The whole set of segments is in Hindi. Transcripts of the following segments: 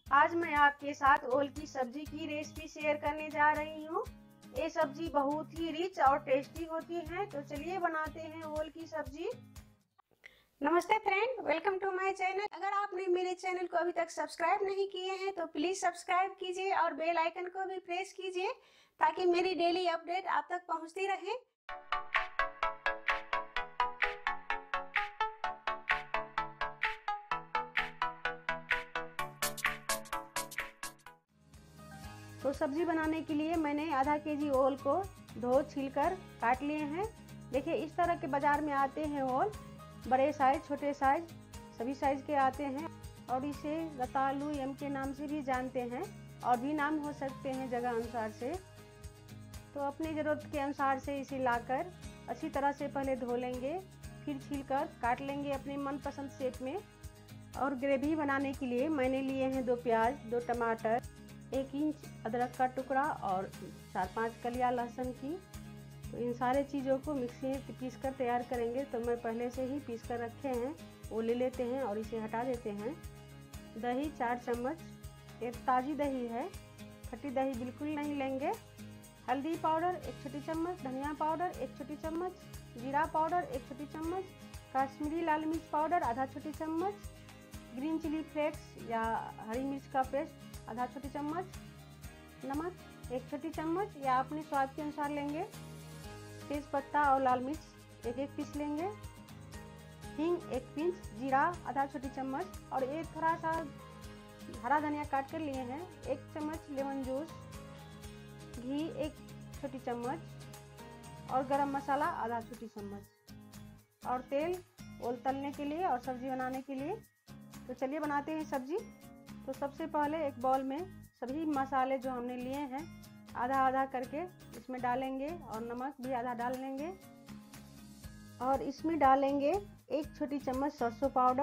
आज मैं आपके साथ ओल की सब्जी की रेसिपी शेयर करने जा रही हूँ। ये सब्जी बहुत ही रिच और टेस्टी होती है, तो चलिए बनाते हैं ओल की सब्जी। नमस्ते friend, welcome to my channel. अगर आपने मेरे चैनल को अभी तक सब्सक्राइब नहीं किए हैं तो प्लीज सब्सक्राइब कीजिए और बेल आइकन को भी प्रेस कीजिए ताकि मेरी डेली अपडेट आप तक पहुंचती रहे। तो सब्जी बनाने के लिए मैंने आधा केजी ओल को धो छीलकर काट लिए हैं। देखिए इस तरह के बाजार में आते हैं ओल, बड़े साइज छोटे साइज सभी साइज के आते हैं और इसे रतालू एम के नाम से भी जानते हैं और भी नाम हो सकते हैं जगह अनुसार से। तो अपनी ज़रूरत के अनुसार से इसे लाकर अच्छी तरह से पहले धो लेंगे, फिर छीलकर काट लेंगे अपने मनपसंद शेप में। और ग्रेवी बनाने के लिए मैंने लिए हैं 2 प्याज, 2 टमाटर, 1 इंच अदरक का टुकड़ा और 4-5 कलियां लहसुन की। तो इन सारे चीज़ों को मिक्सी में पीस कर तैयार करेंगे। तो मैं पहले से ही पीस कर रखे हैं, वो ले लेते हैं और इसे हटा देते हैं। दही 4 चम्मच, एक ताज़ी दही है, खट्टी दही बिल्कुल नहीं लेंगे। हल्दी पाउडर 1 छोटी चम्मच, धनिया पाउडर 1 छोटी चम्मच, जीरा पाउडर 1 छोटी चम्मच, कश्मीरी लाल मिर्च पाउडर आधा छोटी चम्मच, ग्रीन चिली फ्लेक्स या हरी मिर्च का पेस्ट आधा छोटी चम्मच, नमक 1 छोटी चम्मच या अपने स्वाद के अनुसार लेंगे, तेज पत्ता और लाल मिर्च 1-1 पीस लेंगे, हींग 1 पिंच, जीरा आधा छोटी चम्मच और एक थोड़ा सा हरा धनिया काट कर लिए हैं, 1 चम्मच लेमन जूस, घी 1 छोटी चम्मच और गरम मसाला आधा छोटी चम्मच और तेल ओल तलने के लिए और सब्जी बनाने के लिए। तो चलिए बनाते हैं सब्जी। तो सबसे पहले एक बाउल में सभी मसाले जो हमने लिए हैं आधा आधा करके इसमें डालेंगे और नमक भी आधा डाल लेंगे और इसमें डालेंगे 1 छोटी चम्मच सरसों पाउडर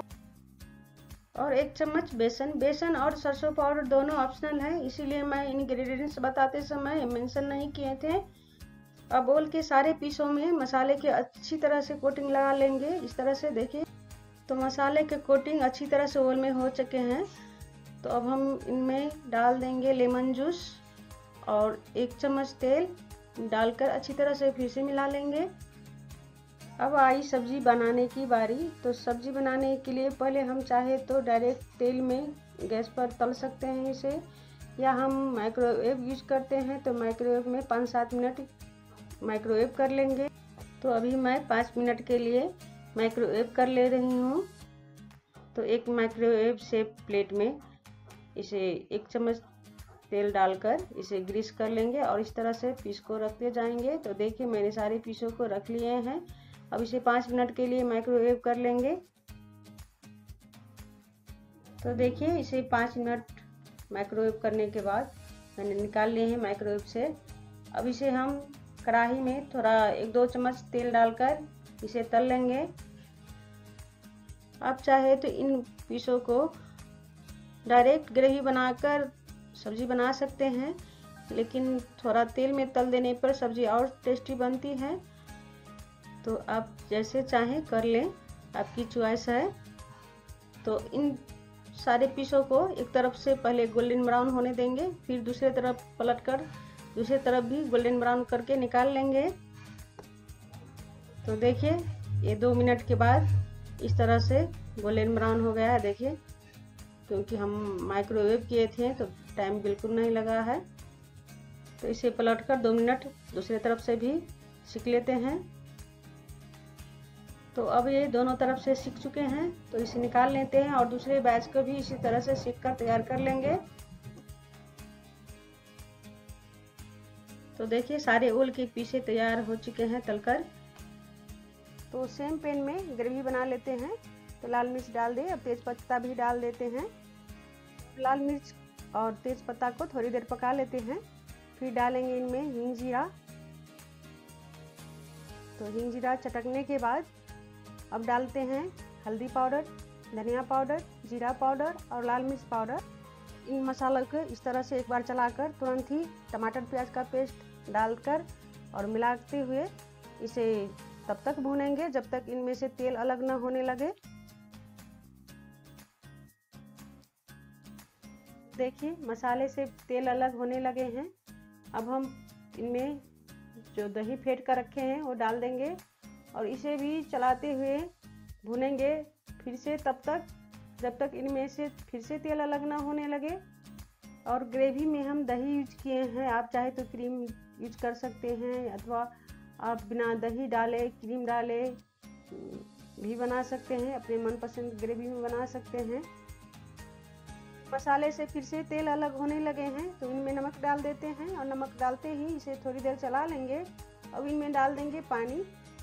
और 1 चम्मच बेसन। बेसन और सरसों पाउडर दोनों ऑप्शनल है, इसीलिए मैं इंग्रेडिएंट्स बताते समय मेंशन नहीं किए थे। अब ओल के सारे पीसों में मसाले के अच्छी तरह से कोटिंग लगा लेंगे। इस तरह से देखिए, तो मसाले के कोटिंग अच्छी तरह से ओल में हो चुके हैं। तो अब हम इनमें डाल देंगे लेमन जूस और 1 चम्मच तेल डालकर अच्छी तरह से फिर से मिला लेंगे। अब आई सब्जी बनाने की बारी। तो सब्जी बनाने के लिए पहले हम चाहे तो डायरेक्ट तेल में गैस पर तल सकते हैं इसे, या हम माइक्रोवेव यूज करते हैं तो माइक्रोवेव में 5-7 मिनट माइक्रोवेव कर लेंगे। तो अभी मैं 5 मिनट के लिए माइक्रोवेव कर ले रही हूँ। तो एक माइक्रोवेव शेप प्लेट में इसे 1 चम्मच तेल डालकर इसे ग्रीस कर लेंगे और इस तरह से पीस को रखते जाएंगे। तो देखिए मैंने सारे पीसों को रख लिए हैं। अब इसे 5 मिनट के लिए माइक्रोवेव कर लेंगे। तो देखिए इसे 5 मिनट माइक्रोवेव करने के बाद मैंने निकाल लिए हैं माइक्रोवेव से। अब इसे हम कढ़ाई में थोड़ा 1-2 चम्मच तेल डालकर इसे तल लेंगे। आप चाहे तो इन पीसों को डायरेक्ट ग्रेवी बनाकर सब्जी बना सकते हैं, लेकिन थोड़ा तेल में तल देने पर सब्जी और टेस्टी बनती है। तो आप जैसे चाहें कर लें, आपकी चॉइस है। तो इन सारे पीसों को एक तरफ से पहले गोल्डन ब्राउन होने देंगे, फिर दूसरे तरफ पलटकर दूसरी तरफ भी गोल्डन ब्राउन करके निकाल लेंगे। तो देखिए ये 2 मिनट के बाद इस तरह से गोल्डन ब्राउन हो गया है। देखिए, क्योंकि हम माइक्रोवेव किए थे तो टाइम बिल्कुल नहीं लगा है। तो इसे पलटकर 2 मिनट दूसरी तरफ से भी सेक लेते हैं। तो अब ये दोनों तरफ से सिक चुके हैं, तो इसे निकाल लेते हैं और दूसरे बैच को भी इसी तरह से सिक कर तैयार कर लेंगे। तो देखिए सारे ओल के पीसे तैयार हो चुके हैं तलकर। तो सेम पैन में ग्रेवी बना लेते हैं। तो लाल मिर्च डाल दें, अब तेज पत्ता भी डाल देते हैं। लाल मिर्च और तेज पत्ता को थोड़ी देर पका लेते हैं, फिर डालेंगे इनमें हींग जीरा। तो हींग जीरा चटकने के बाद अब डालते हैं हल्दी पाउडर, धनिया पाउडर, जीरा पाउडर और लाल मिर्च पाउडर। इन मसालों को इस तरह से एक बार चलाकर तुरंत ही टमाटर प्याज का पेस्ट डालकर और मिलाते हुए इसे तब तक भूनेंगे जब तक इनमें से तेल अलग न होने लगे। देखिए मसाले से तेल अलग होने लगे हैं। अब हम इनमें जो दही फेंट कर रखे हैं वो डाल देंगे और इसे भी चलाते हुए भुनेंगे फिर से तब तक जब तक इनमें से फिर से तेल अलग ना होने लगे। और ग्रेवी में हम दही यूज किए हैं, आप चाहे तो क्रीम यूज कर सकते हैं अथवा आप बिना दही डाले क्रीम डाले भी बना सकते हैं, अपने मनपसंद ग्रेवी में बना सकते हैं। मसाले से फिर से तेल अलग होने लगे हैं तो इनमें नमक डाल देते हैं और नमक डालते ही इसे थोड़ी देर चला लेंगे। अब इनमें डाल देंगे पानी।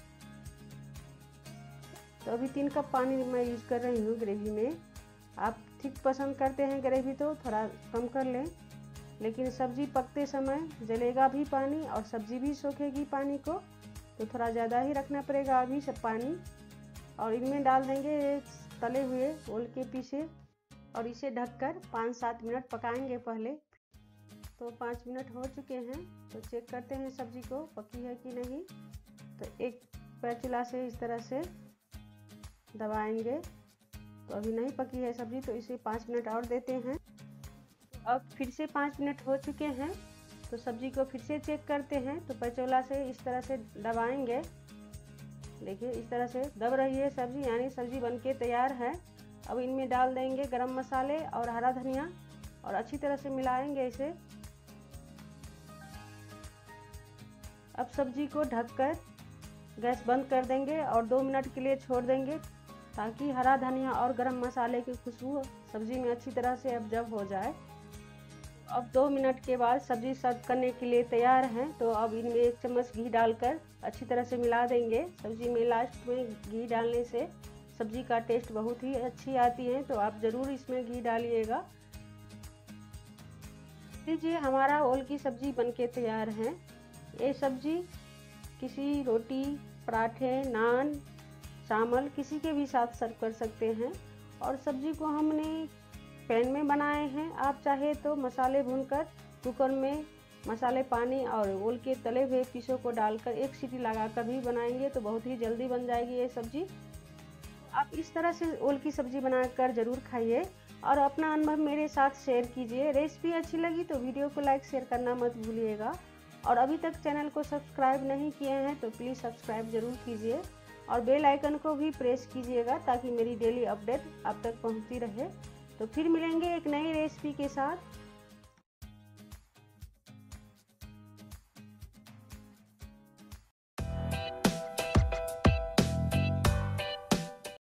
तो अभी 3 कप पानी मैं यूज कर रही हूँ ग्रेवी में। आप ठीक पसंद करते हैं ग्रेवी तो थोड़ा कम कर लें, लेकिन सब्जी पकते समय जलेगा भी पानी और सब्जी भी सोखेगी पानी को, तो थोड़ा ज़्यादा ही रखना पड़ेगा अभी सब पानी। और इनमें डाल देंगे तले हुए ओल के पीसे और इसे ढककर 5-7 मिनट पकाएंगे पहले। तो 5 मिनट हो चुके हैं तो चेक करते हैं सब्जी को पकी है कि नहीं। तो एक स्पैचुला से इस तरह से दबाएंगे। तो अभी नहीं पकी है सब्जी तो इसे 5 मिनट और देते हैं। अब फिर से 5 मिनट हो चुके हैं तो सब्जी को फिर से चेक करते हैं। तो स्पैचुला से इस तरह से दबाएंगे, देखिए इस तरह से दब रही है सब्जी, यानी सब्जी बनके तैयार है। अब इनमें डाल देंगे गरम मसाले और हरा धनिया और अच्छी तरह से मिलाएंगे इसे। अब सब्जी को ढककर गैस बंद कर देंगे और 2 मिनट के लिए छोड़ देंगे ताकि हरा धनिया और गरम मसाले की खुशबू सब्जी में अच्छी तरह से ऑब्जर्व हो जाए। अब 2 मिनट के बाद सब्जी सर्व करने के लिए तैयार है। तो अब इनमें 1 चम्मच घी डालकर अच्छी तरह से मिला देंगे। सब्जी में लास्ट में घी डालने से सब्जी का टेस्ट बहुत ही अच्छी आती है, तो आप ज़रूर इसमें घी डालिएगा। लीजिए हमारा ओल की सब्जी बनके तैयार है। ये सब्जी किसी रोटी, पराठे, नान, चावल किसी के भी साथ सर्व कर सकते हैं। और सब्जी को हमने पैन में बनाए हैं, आप चाहे तो मसाले भूनकर कुकर में मसाले पानी और ओल के तले हुए पीसों को डालकर 1 सीटी लगाकर भी बनाएंगे तो बहुत ही जल्दी बन जाएगी ये सब्जी। आप इस तरह से ओल की सब्जी बनाकर ज़रूर खाइए और अपना अनुभव मेरे साथ शेयर कीजिए। रेसिपी अच्छी लगी तो वीडियो को लाइक शेयर करना मत भूलिएगा। और अभी तक चैनल को सब्सक्राइब नहीं किए हैं तो प्लीज़ सब्सक्राइब ज़रूर कीजिए और बेल आइकन को भी प्रेस कीजिएगा ताकि मेरी डेली अपडेट आप तक पहुंचती रहे। तो फिर मिलेंगे एक नई रेसिपी के साथ।